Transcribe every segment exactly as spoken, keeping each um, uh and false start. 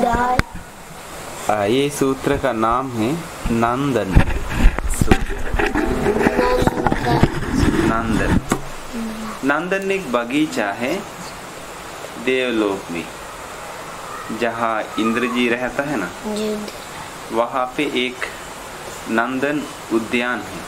आ, ये सूत्र का नाम है नंदन सूत्र। नंदन नंदन एक बगीचा है देवलोक में, जहाँ इंद्र जी रहता है ना, वहाँ पे एक नंदन उद्यान है,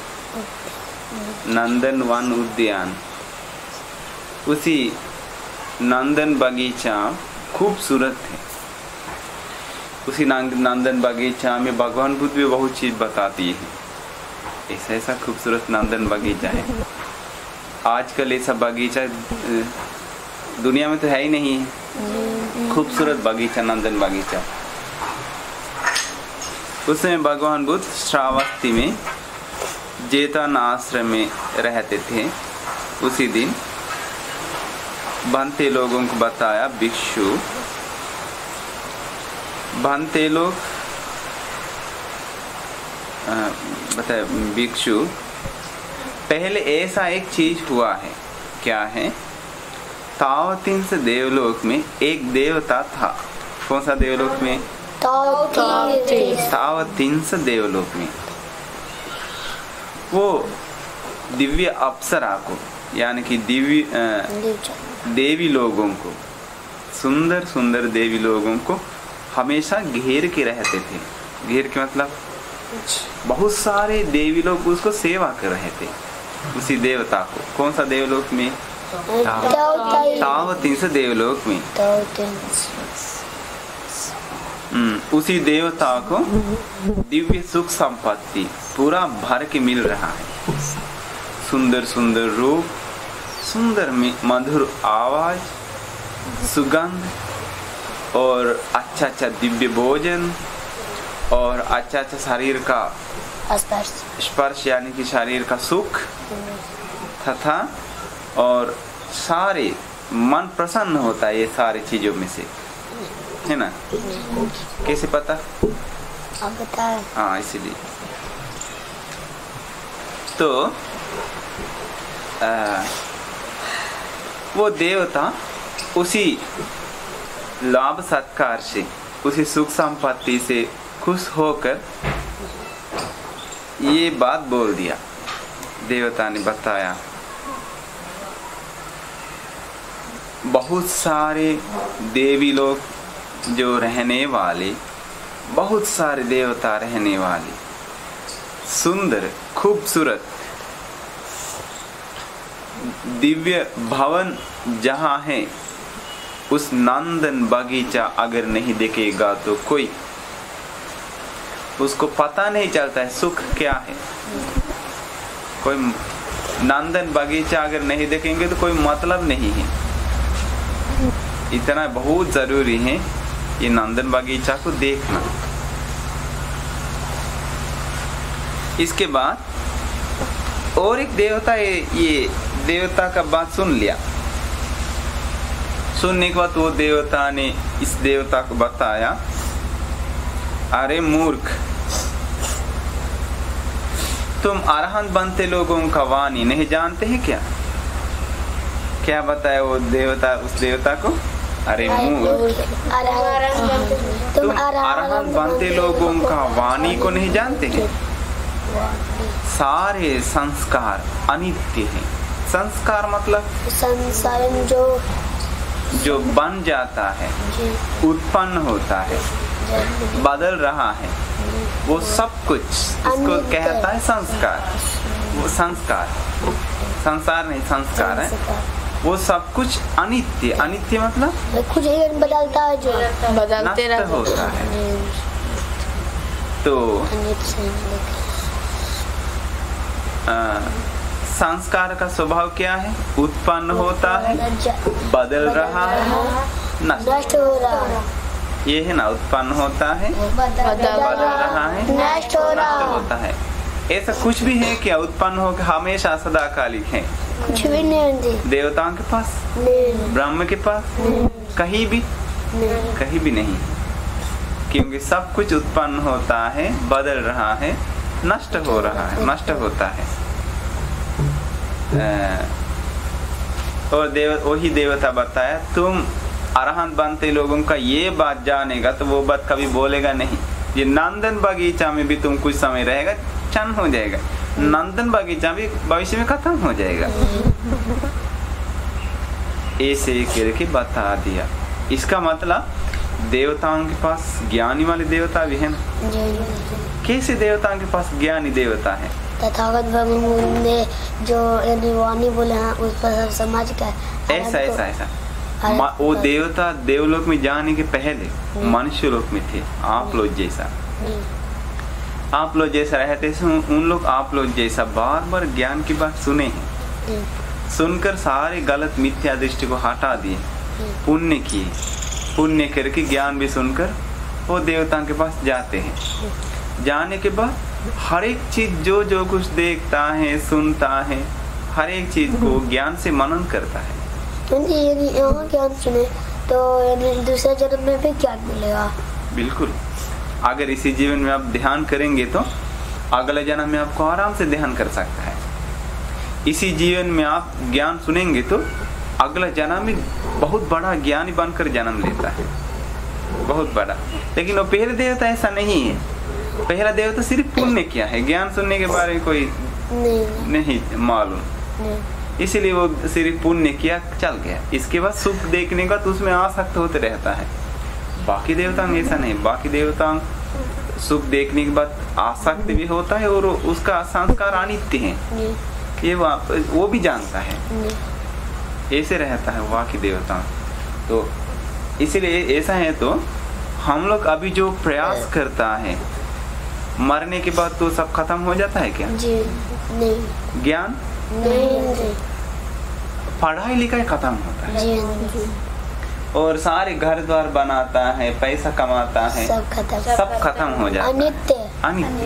नंदन वन उद्यान। उसी नंदन बगीचा खूबसूरत है। उसी नंदन बगीचा में भगवान बुद्ध भी बहुत चीज बताती है। ऐसा ऐसा खूबसूरत नंदन बगीचा है। आजकल ऐसा बगीचा दुनिया में तो है ही नहीं है। खूबसूरत बगीचा, नंदन बगीचा। उसमें भगवान बुद्ध श्रावस्ती में जेतवन आश्रम में रहते थे। उसी दिन भंते लोगों को बताया, भिक्षु भंते लोग बताया भिक्षु, पहले ऐसा एक चीज हुआ है। क्या है? तावतिंस देवलोक में एक देवता था। कौन सा देवलोक में? तावतिंस देवलोक में। वो दिव्य अप्सरा को, यानी कि दिव्य देवी लोगों को, सुंदर सुंदर देवी लोगों को हमेशा घेर के रहते थे। घेर के मतलब बहुत सारे देवी लोग उसको सेवा कर रहे थे, उसी देवता को। कौन सा देवलोक में? तावतिंस देवलोक में। उसी देवता को दिव्य सुख संपत्ति पूरा भर के मिल रहा है। सुंदर सुंदर रूप, सुंदर मधुर आवाज, सुगंध, और अच्छा अच्छा दिव्य भोजन, और अच्छा अच्छा शरीर का स्पर्श, यानी कि शरीर का सुख तथा, और सारे मन प्रसन्न होता है ये सारी चीजों में से, है ना? कैसे पता? आप बताएं। हाँ, इसीलिए तो आ, वो देवता उसी लाभ सत्कार से, उसी सुख संपत्ति से खुश होकर ये बात बोल दिया। देवता ने बताया, बहुत सारे देवी लोग जो रहने वाले, बहुत सारे देवता रहने वाले, सुंदर खूबसूरत दिव्य भवन जहाँ है, उस नंदन बगीचा अगर नहीं देखेगा तो कोई उसको पता नहीं चलता है सुख क्या है। कोई नंदन बगीचा अगर नहीं देखेंगे तो कोई मतलब नहीं है। इतना बहुत जरूरी है ये नंदन बगीचा को देखना। इसके बाद और एक देवता, ये, ये देवता का बात सुन लिया। सुनने के बाद वो देवता ने इस देवता को बताया, अरे मूर्ख, तुम अरहंत बनते लोगों का वाणी नहीं जानते हैं क्या? क्या बताया वो देवता उस देवता को? अरे मूर्ख, तुम अरहंत बनते लोगों का वाणी को नहीं जानते हैं? सारे संस्कार अनित्य हैं। संस्कार मतलब संसार जो जो बन जाता है, उत्पन्न होता है, बदल रहा है, वो सब कुछ इसको कहता है संस्कार। वो संस्कार, संसार नहीं संस्कार है। वो सब कुछ अनित्य। अनित्य मतलब कुछ बदलता है, जो बदलते नष्ट होता है। तो आ, संस्कार का स्वभाव क्या है? उत्पन्न होता है, बदल रहा है, नष्ट हो रहा है। ये है ना, उत्पन्न होता है, बदल रहा है, नष्ट होता है। ऐसा कुछ भी है क्या उत्पन्न होकर हमेशा सदाकालिक है? कुछ भी नहीं। देवताओं के पास, ब्रह्म के पास कहीं भी कहीं भी नहीं, क्योंकि सब कुछ उत्पन्न होता है, बदल रहा है, नष्ट हो रहा है, नष्ट होता है। और देव वही देवता बताया, तुम अरहंत बनते लोगों का ये बात जानेगा तो वो बात कभी बोलेगा नहीं। ये नंदन बगीचा में भी तुम कुछ समय रहेगा, क्षण हो जाएगा, नंदन बगीचा भी भविष्य में खत्म हो जाएगा। ऐसे करके बता दिया। इसका मतलब देवताओं के पास ज्ञानी वाले देवता भी है ना। कैसे देवताओं के पास ज्ञानी देवता है? तथागत भगवान ने जो वाणी बोले हैं उस पर सब समझ का ऐसा ऐसा ऐसा वो देवता देवलोक में जाने के पहले मनुष्य लोक में थे। आप लोग जैसा आप लोग जैसा रहते थे, उन लोग आप लोग जैसा बार बार ज्ञान की बात सुने हैं, सुनकर सारे गलत मिथ्या दृष्टि को हटा दिए, पुण्य किए, पुण्य करके ज्ञान भी सुनकर वो देवताओं के पास जाते हैं। जाने के बाद हर एक चीज जो जो कुछ देखता है सुनता है, हर एक चीज को ज्ञान से मनन करता है। यदि यहाँ ज्ञान सुने तो दूसरे जन्म में भी ज्ञान मिलेगा। बिल्कुल, अगर इसी जीवन में आप ध्यान करेंगे तो अगले जन्म में आपको आराम से ध्यान कर सकता है। इसी जीवन में आप ज्ञान सुनेंगे तो अगला जन्म में बहुत बड़ा ज्ञानी बनकर जन्म लेता है, बहुत बड़ा। लेकिन वो पहले देवता ऐसा नहीं है। पहला देवता सिर्फ पुण्य किया है, ज्ञान सुनने के बारे में कोई नहीं, नहीं मालूम, इसीलिए वो सिर्फ पुण्य किया चल गया। इसके बाद सुख देखने का तो उसमें आसक्त होते रहता है। बाकी देवता में ऐसा नहीं। बाकी देवता सुख देखने के बाद आसक्त भी होता है और उसका संस्कार अनित्य है, ये वो भी जानता है। ऐसे रहता है बाकी देवता। तो इसीलिए ऐसा है तो हम लोग अभी जो प्रयास करता है, मरने के बाद तो सब खत्म हो जाता है क्या? जी नहीं। ज्ञान नहीं, पढ़ाई लिखाई खत्म होता है जी, और सारे घर द्वार बनाता है, पैसा कमाता है, सब खत्म सब खत्म हो जाता है, अनित्य अनित्य।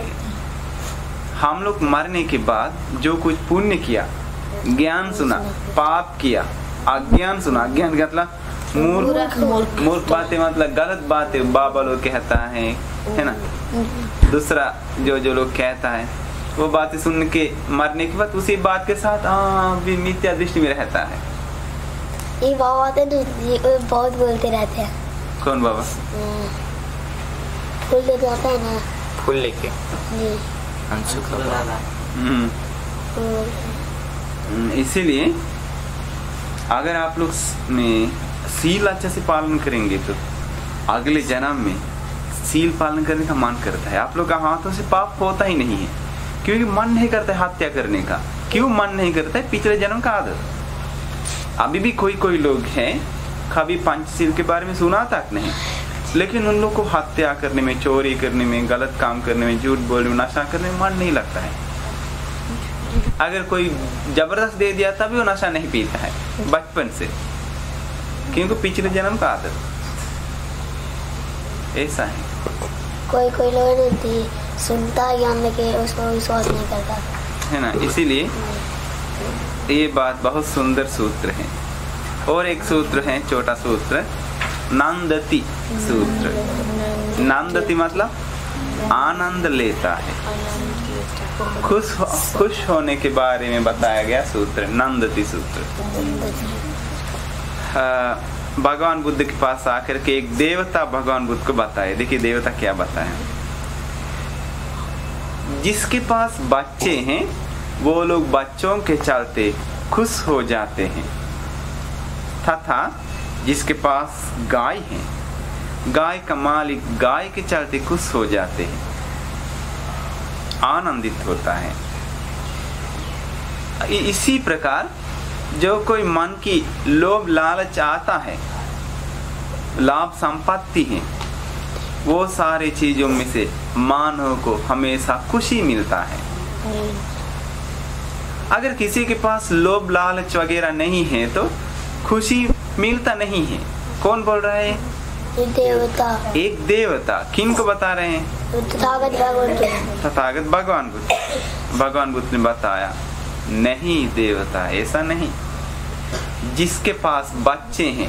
हम लोग मरने के बाद जो कुछ पुण्य किया, ज्ञान सुना, पाप किया, अज्ञान सुना, अज्ञान मतलब मूर्ख मूर्ख बातें, मतलब गलत बातें बाबा लोग कहता है है ना। दूसरा जो जो लोग कहता है वो बातें सुन के मरने के बाद उसी बात के साथ हाँ भी मिथ्या दृष्टि में रहता है। ये बाबा आते हैं तो बहुत बोलते रहते हैं। कौन बाबा? फूल लेके आता है ना, फूल लेके जी। इसीलिए अगर आप लोग में सील अच्छा से पालन करेंगे तो अगले जन्म में सील पालन करने का मन करता है। आप लोग का हाथों से पाप होता ही नहीं है, क्योंकि मन नहीं करता है हत्या करने का। क्यों मन नहीं करता है? पिछले जन्म का आदत। अभी भी कोई कोई लोग हैं कभी पंचशील के बारे में सुना तक नहीं, लेकिन उन लोग को हत्या करने में, चोरी करने में, गलत काम करने में, झूठ बोलने में, नशा करने में मन नहीं लगता है। अगर कोई जबरदस्त दे दिया तभी वो नशा नहीं पीता है बचपन से, क्योंकि पिछले जन्म का आदत ऐसा है। कोई कोई लोग नहीं सुनता ज्ञान लेके उसको विश्वास नहीं करता है ना। इसीलिए ये बात बहुत सुंदर सूत्र है। और एक सूत्र है, छोटा सूत्र, नंदति सूत्र। नंदति मतलब आनंद लेता है, खुश हो, खुश होने के बारे में बताया गया सूत्र, नंदति सूत्र। भगवान बुद्ध के पास आकर के एक देवता भगवान बुद्ध को बताए। देखिए देवता क्या बताया। जिसके पास बच्चे हैं वो लोग बच्चों के चलते खुश हो जाते हैं, तथा जिसके पास गाय है, गाय का मालिक गाय के चलते खुश हो जाते हैं, आनंदित होता है। इसी प्रकार जो कोई मन की लोभ लालच आता है, लाभ संपत्ति है, वो सारी चीजों में से मानव को हमेशा खुशी मिलता है। अगर किसी के पास लोभ लालच वगैरह नहीं है तो खुशी मिलता नहीं है। कौन बोल रहा है? एक देवता। एक देवता। किन को बता रहे हैं? तथागत भगवान। तथागत भगवान बुद्ध। भगवान बुद्ध ने बताया नहीं देवता, ऐसा नहीं। जिसके पास बच्चे हैं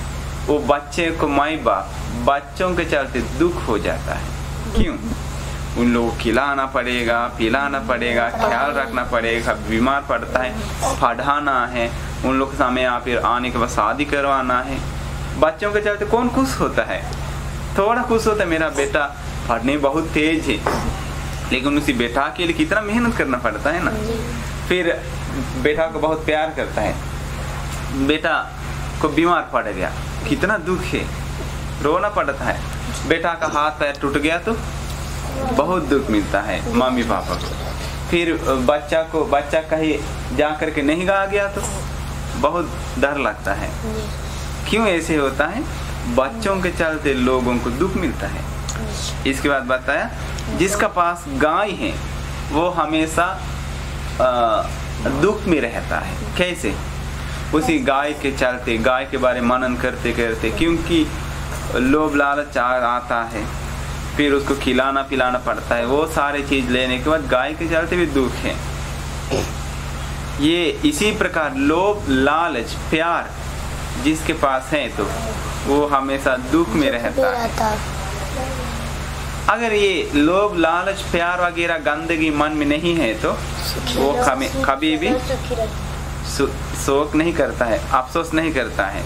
वो बच्चे को माई बाप बच्चों के चलते दुख हो जाता है। क्यों? उन लोगों को खिलाना पड़ेगा, पिलाना पड़ेगा, ख्याल रखना पड़ेगा, बीमार पड़ता है, पढ़ाना है, उन लोग के सामने यहाँ फिर आने के बाद शादी करवाना है। बच्चों के चलते कौन खुश होता है? थोड़ा खुश होता है, मेरा बेटा पढ़ने बहुत तेज है, लेकिन उसी बेटा के लिए कितना मेहनत करना पड़ता है ना। फिर बेटा को बहुत प्यार करता है, बेटा को बीमार पड़ गया, कितना दुख है, रोना पड़ता है। बेटा का हाथ पैर टूट गया तो बहुत दुख मिलता है मम्मी पापा को। फिर बच्चा को बच्चा कहीं जा करके नहीं गा गया तो बहुत डर लगता है। क्यों ऐसे होता है? बच्चों के चलते लोगों को दुख मिलता है। इसके बाद बताया जिसका पास गाय है वो हमेशा दुख में रहता है। कैसे? उसी गाय के चलते, गाय के बारे में मनन करते करते, क्योंकि लोभ लालच आता है, फिर उसको खिलाना पिलाना पड़ता है, वो सारे चीज लेने के बाद गाय के चलते भी दुख है। ये इसी प्रकार लोभ लालच प्यार जिसके पास है तो वो हमेशा दुख में रहता है। अगर ये लोभ लालच प्यार वगैरह गंदगी मन में नहीं है तो वो कभी भी शोक नहीं करता है, अफसोस नहीं करता है।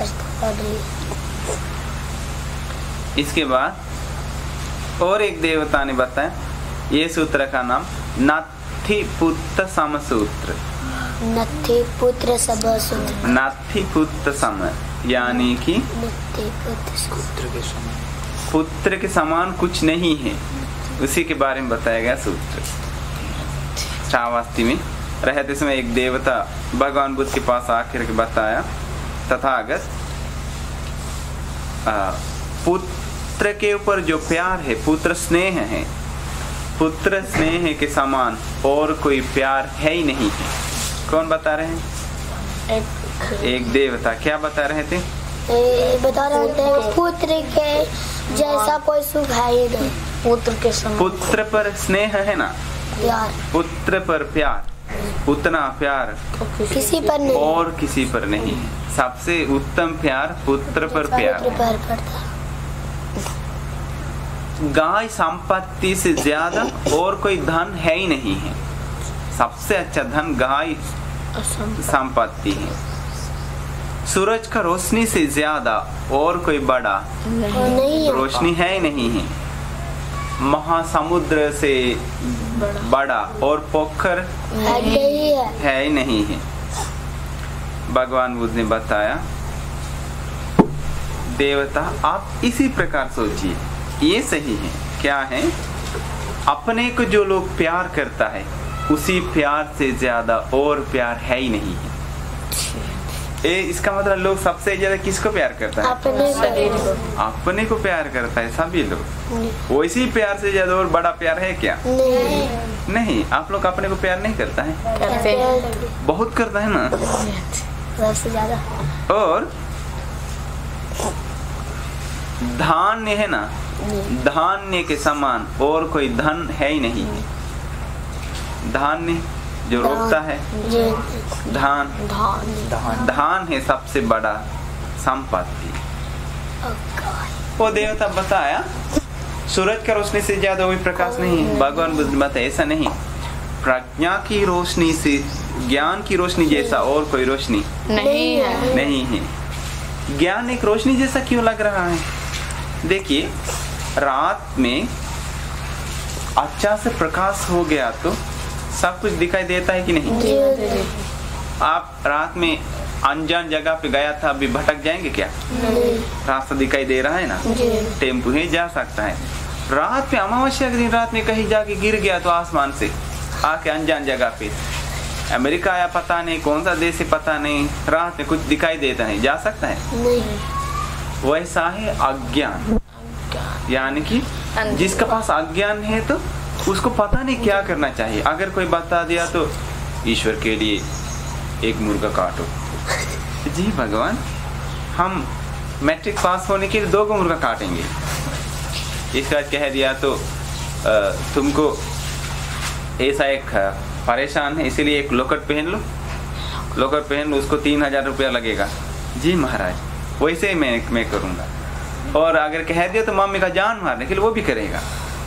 इसके बाद और एक देवता ने बताया, ये सूत्र का नाम नत्थि पुत्र सम सूत्र। नत्थि पुत्र सम सूत्र। नत्थि पुत्र सम यानी कि पुत्र के समान कुछ नहीं है, उसी के बारे में बताया गया सूत्र। श्रावस्ती में रहते समय एक देवता भगवान बुद्ध के पास आकर के बताया, तथागत पुत्र के ऊपर जो प्यार है, पुत्र स्नेह है, पुत्र स्नेह के समान और कोई प्यार है ही नहीं है। कौन बता रहे हैं? एक, एक देवता। क्या बता रहे थे? ए, बता रहे थे पुत्र के जैसा कोई सुख है ही नहीं, पुत्र के समान। पुत्र पर स्नेह है ना, प्यार, पुत्र पर प्यार, उतना प्यार किसी पर नहीं, और किसी पर नहीं है। सबसे उत्तम प्यार पुत्र पर प्यार है। गाय संपत्ति से ज्यादा और कोई धन है ही नहीं है। सबसे अच्छा धन गाय संपत्ति है। सूरज का रोशनी से ज्यादा और कोई बड़ा रोशनी है ही नहीं है। महासमुद्र से बड़ा और पोखर है ही नहीं है। भगवान बुद्ध ने बताया, देवता आप इसी प्रकार सोचिए, ये सही है। क्या है? अपने को जो लोग प्यार करता है उसी प्यार से ज्यादा और प्यार है ही नहीं है। ए, इसका मतलब लोग सबसे ज्यादा किसको प्यार करता है? अपने को। अपने को प्यार करता है सभी लोग। वैसी प्यार से ज्यादा और बड़ा प्यार है क्या? नहीं, नहीं। आप लोग अपने को प्यार नहीं करता है? करते हैं। बहुत करता है ना, सबसे ज्यादा। और धान्य है ना, धान्य के समान और कोई धन है ही नहीं है। धान्य जो रोकता है, धान धान धान है सबसे बड़ा संपत्ति। वो देवता बताया सूरज का रोशनी से ज्यादा कोई प्रकाश नहीं है। भगवान बुद्ध बताया ऐसा नहीं, प्रज्ञा की रोशनी से, ज्ञान की रोशनी जैसा और कोई रोशनी नहीं है। नहीं है। ज्ञान एक रोशनी जैसा क्यों लग रहा है? देखिए, रात में अच्छा से प्रकाश हो गया तो सब कुछ दिखाई देता है कि नहीं? आप रात में अनजान जगह पे गया था, अभी भटक जाएंगे क्या? रास्ता दिखाई दे रहा है ना, टेम्पू है, जा सकता है। रात पे अमावस्या के दिन रात में कहीं जाके गिर गया तो आसमान से आके अनजान जगह पे, अमेरिका आया पता नहीं, कौन सा देश है पता नहीं, रात में कुछ दिखाई देता नहीं, जा सकता है? नहीं। वैसा है अज्ञान, यानी कि जिसके पास अज्ञान है तो उसको पता नहीं क्या करना चाहिए। अगर कोई बता दिया तो ईश्वर के लिए एक मुर्गा काटो। जी भगवान, हम मैट्रिक पास होने के लिए दो गो मुर्गा काटेंगे। इसके बाद कह दिया तो तुमको ऐसा एक परेशान है इसीलिए एक लोकट पहन लो, लोकट पहन लो, उसको तीन हजार रुपया लगेगा। जी महाराज, वैसे ही मैं मैं करूँगा। और अगर कह दिया तो मम्मी का जान मारने के लिए वो भी करेगा।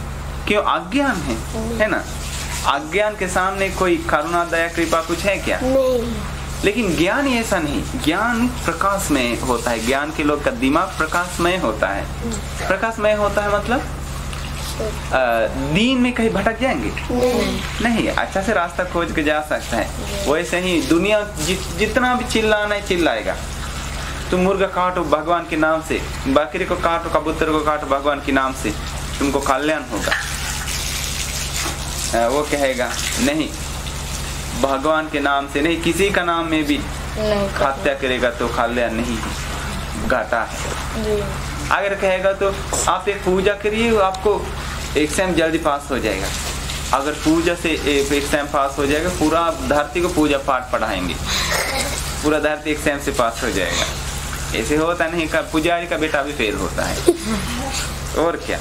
क्यों? अज्ञान है, है ना। अज्ञान के सामने कोई करुणा दया कृपा कुछ है क्या? नहीं। लेकिन ज्ञान ऐसा नहीं, ज्ञान प्रकाशमय होता है। ज्ञान के लोग का दिमाग प्रकाशमय होता है। प्रकाशमय होता है मतलब आ, दीन में कहीं भटक जाएंगे नहीं, नहीं, अच्छा से रास्ता खोज के जा सकता है। वैसे ही दुनिया जि, जितना भी चिल्लाना है चिल्लाएगा। तुम मुर्गा काटो भगवान के नाम से, बकरी को काटो, कबूतर को काटो भगवान के नाम से, तुमको कल्याण होगा। आ, वो कहेगा नहीं, भगवान के नाम से नहीं, किसी का नाम में भी हत्या करेगा तो कल्याण नहीं, घाटा है। अगर कहेगा तो आप एक पूजा करिए, आपको एग्जाम जल्दी पास हो जाएगा। अगर पूजा से एग्जाम पास हो जाएगा, पूरा धरती को पूजा पाठ पढ़ाएंगे, पूरा धरती एग्जाम से पास हो जाएगा। ऐसे होता नहीं, का पुजारी का बेटा भी फेल होता है। और क्या,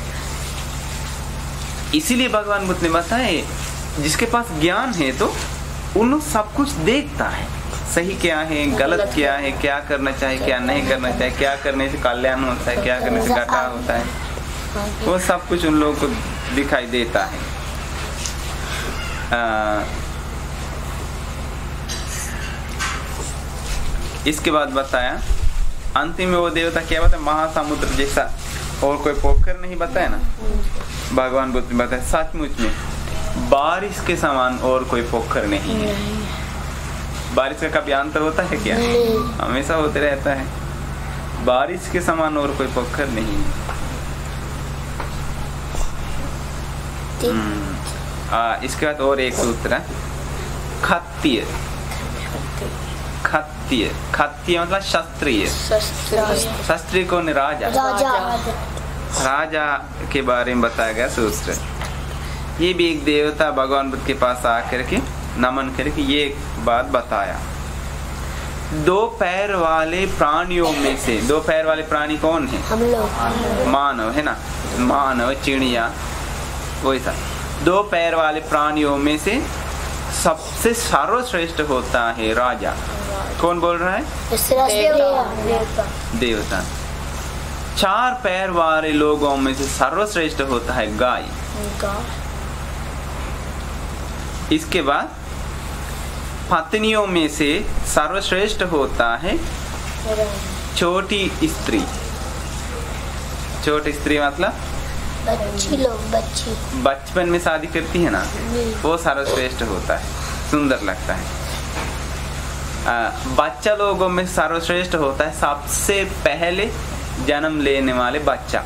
इसीलिए भगवान बुद्ध ने बताया जिसके पास ज्ञान है तो उन सब कुछ देखता है, सही क्या है, गलत क्या है, क्या करना चाहिए, क्या नहीं करना चाहिए, क्या करने से कल्याण होता है, क्या करने से घाटा होता है, वो सब कुछ उन लोगों को दिखाई देता है। आ, इसके बाद बताया अंतिम में वो देवता क्या बताया, महासमुद्र जैसा और कोई पोखर नहीं बताया ना। भगवान बुद्ध ने बताया सचमुच में बारिश के समान और कोई पोखर नहीं है। बारिश का कभी अंत होता है क्या? हमेशा होते रहता है। बारिश के समान और कोई पोखर नहीं है। आ, इसके बाद और एक सूत्र है, खत्तीय। खत्तीय खत्तीय मतलब शास्त्रीय। शास्त्रीय कौन? राजा। राजा के बारे में बताया गया सूत्र। ये भी एक देवता भगवान बुद्ध के पास आकर के नमन करके ये बात बताया, दो पैर वाले प्राणियों में से, दो पैर वाले प्राणी कौन है? हम लोग। मानव है ना, मानव, चिड़िया, वैसा दो पैर वाले प्राणियों में से सबसे सर्वश्रेष्ठ होता है राजा। कौन बोल रहा है? देवता। देवता। चार पैर वाले लोगों में से सर्वश्रेष्ठ होता है गाय। इसके बाद पत्नियों में से सर्वश्रेष्ठ होता है छोटी स्त्री। छोटी स्त्री मतलब बच्ची लोग, बच्ची बचपन में शादी करती है ना, वो सर्वश्रेष्ठ होता है, सुंदर लगता है। आ, बच्चा लोगों में सर्वश्रेष्ठ होता है सबसे पहले जन्म लेने वाले बच्चा,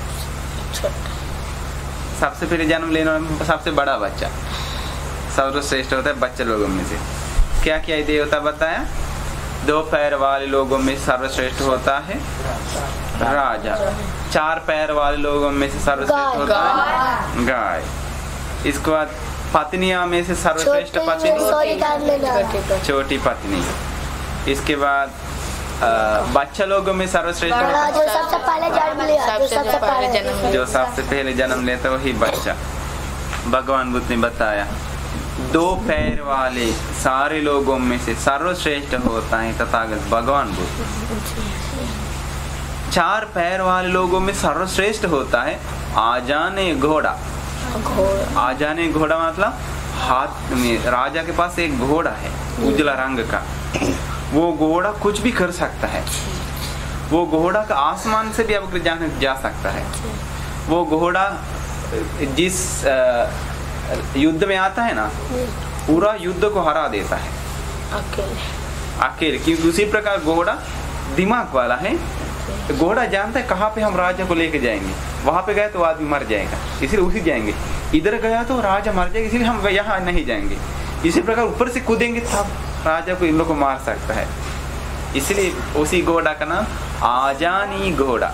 सबसे पहले जन्म लेने वाला सबसे बड़ा बच्चा सर्वश्रेष्ठ होता है बच्चे लोगों में से। क्या क्या देवता बताया? दो पैर वाले लोगों में सर्वश्रेष्ठ होता है राजा, चार पैर वाले लोगों में से सर्वश्रेष्ठ होता है गाय। इसके बाद पत्नियां में से सर्वश्रेष्ठ पत्नी छोटी पत्नी। इसके बाद बच्चा लोगों में सर्वश्रेष्ठ होता है जो सबसे पहले जन्म लिया, जो सबसे पहले जो सबसे पहले जन्म लेता है वही बच्चा। भगवान बुद्ध ने बताया दो पैर वाले सारे लोगों में से सर्वश्रेष्ठ होता है तथागत भगवान बुद्ध। चार पैर वाले लोगों में सर्वश्रेष्ठ होता है आजाने घोड़ा। आजाने घोड़ा मतलब हाथ में, राजा के पास एक घोड़ा है उजला रंग का, वो घोड़ा कुछ भी कर सकता है। वो घोड़ा का आसमान से भी अब जाने जा सकता है। वो घोड़ा जिस युद्ध में आता है ना, पूरा युद्ध को हरा देता है अकेले अकेले क्योंकि उसी प्रकार घोड़ा दिमाग वाला है। घोड़ा जानता है कहाँ पे हम राजा को लेके जाएंगे, वहां पे गए तो आदमी मर जाएगा इसलिए उसी जाएंगे, इधर गया तो राजा मर जाएगा इसलिए हम यहाँ नहीं जाएंगे। इसी प्रकार ऊपर से कूदेंगे तब राजा को इन लोग को मार सकता है, इसलिए उसी घोड़ा का नाम आजानी घोड़ा।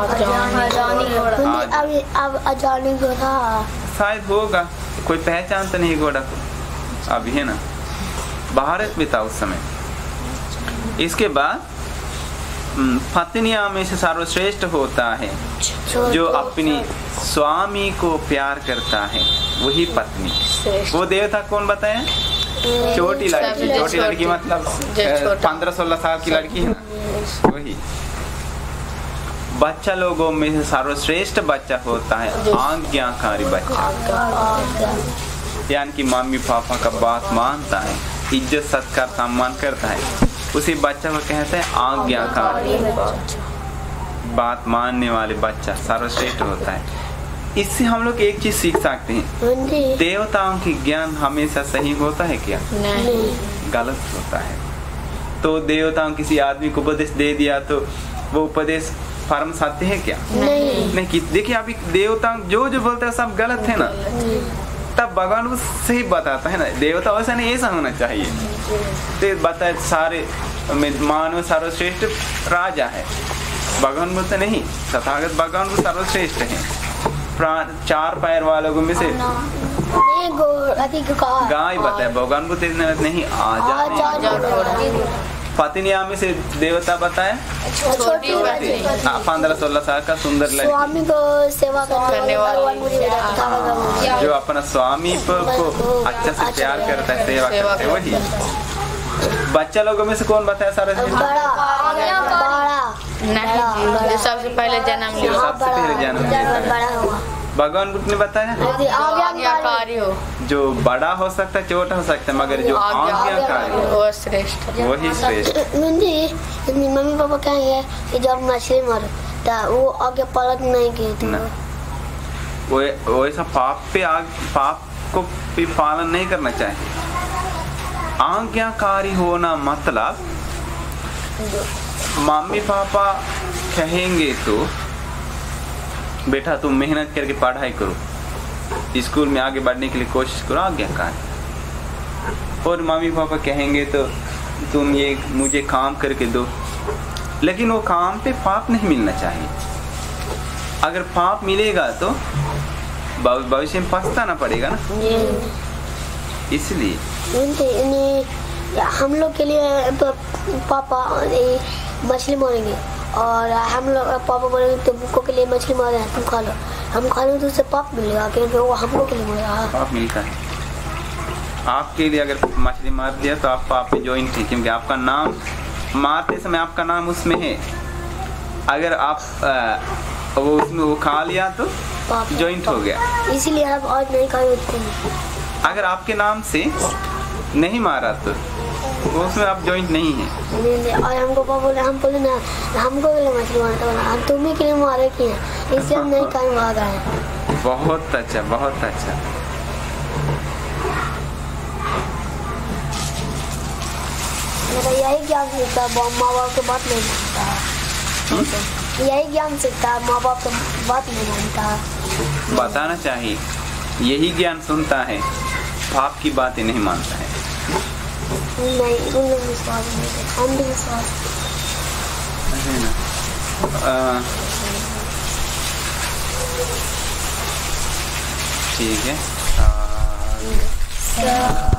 अब अजानी घोड़ा शायद होगा, कोई पहचान तो नहीं घोड़ा को अभी, है ना, भारत में था उस समय। इसके बाद पत्नियां में से सर्वश्रेष्ठ होता है जो अपनी स्वामी को प्यार करता है, वही पत्नी। वो देवता कौन बताया? छोटी लड़की। छोटी लड़की मतलब पंद्रह सोलह साल की लड़की है ना, वही। बच्चा लोगों में से सर्वश्रेष्ठ बच्चा होता है आज्ञाकारी बच्चा, यानी कि मम्मी पापा का बात मानता है, इज्जत सत्कार सम्मान करता है, उसी बच्चा को कहते हैं आज्ञाकारी। बात मानने वाले बच्चा सर्वश्रेष्ठ होता है। इससे हम लोग एक चीज सीख सकते हैं, देवताओं की ज्ञान हमेशा सही होता है क्या? नहीं, गलत होता है। तो देवताओं किसी आदमी को उपदेश दे दिया तो वो उपदेश परम सत्य है क्या? नहीं, नहीं। देखिए अभी देवता जो जो बोलते हैं सब गलत है ना, तब भगवान को सही बताता है ना। देवता वैसा नहीं, ऐसा होना चाहिए। तो बताए सारे मानव सर्वश्रेष्ठ राजा है, भगवान बोलते नहीं, तथागत भगवान को सर्वश्रेष्ठ है। चार पैर वालों में से गाय बताया, भगवान को नहीं आजा। पत्निया में से देवता बताया छोटी पंद्रह सोलह साल का सुंदर स्वामी को सेवा करने वाला, जो अपना स्वामी को अच्छा से प्यार करता है, सेवा करता है, वही। बच्चा लोगों में से कौन बताया सारा? नहीं, सबसे पहले जन्म लिया, सबसे पहले जन्म लिया। भगवान बुद्ध ने बताया आज्ञाकारी हो, जो बड़ा हो सकता है, छोटा हो सकता है, मगर जो आज्ञाकारी वो श्रेष्ठ, वही श्रेष्ठ। मम्मी पापा कहेंगे कि जब मछली मर तो वो आगे पालन नहीं किए, वो वैसा पाप पे आग, पाप को भी पालन नहीं करना चाहिए। आज्ञाकारी होना मतलब मम्मी पापा कहेंगे तो बेटा तुम मेहनत करके पढ़ाई करो, स्कूल में आगे बढ़ने के लिए कोशिश करो, आज्ञाकारी। और मम्मी पापा कहेंगे तो तुम ये मुझे काम करके दो, लेकिन वो काम पे पाप नहीं मिलना चाहिए। अगर पाप मिलेगा तो भविष्य में पछताना पड़ेगा ना, इसलिए हम लोग के लिए पापा मछली मारेंगे और हम लोग पापा बोलेंगे तुमको के लिए मछली मार रहे हैं, तुम खा लो, हम खा लो तो उससे पाप मिलेगा, क्योंकि वो हम लोग के लिए मिलेगा। पाप मिलता है आपके लिए। अगर मछली मार दिया तो आप पाप में ज्वाइन थे, क्योंकि आपका नाम मारते समय आपका नाम उसमें है। अगर आप आ, वो उसमें वो खा लिया तो ज्वाइंट हो गया, इसीलिए आप आज नहीं खाए। अगर आपके नाम से नहीं मारा तो वो उसमें आप ज्वाइंट नहीं है। और हमको पापा बोले, हम बोले ना हमको के लिए मछली मारता बना, हम तुम्हें के लिए मारे किए, इससे हम नहीं खाए भाग आए। बहुत अच्छा, बहुत अच्छा। मेरा यही ज्ञान सीखता है, माँ बाप की बात नहीं मानता। यही ज्ञान सीखता है, माँ बाप की बात नहीं मानता। बताना चाहिए, यही ज्ञान सुनता है, पाप की बातें नहीं मानता है। नहीं, उन लोग विश्वास नहीं, हम भी विश्वास। ठीक है।